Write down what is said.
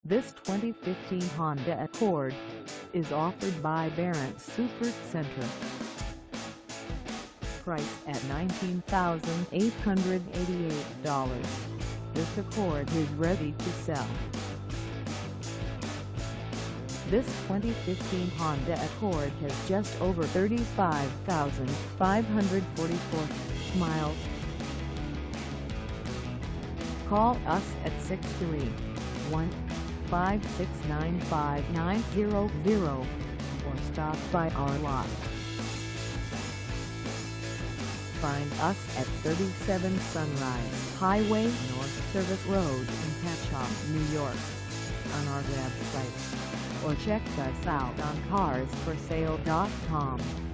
This 2015 Honda Accord is offered by Barron's Super Center. Price at $19,888. This Accord is ready to sell. This 2015 Honda Accord has just over 35,544 miles. Call us at 631-569-5900 or stop by our lot. Find us at 37 Sunrise Highway North Service Road in Patchogue, New York, on our website, or check us out on carsforsale.com.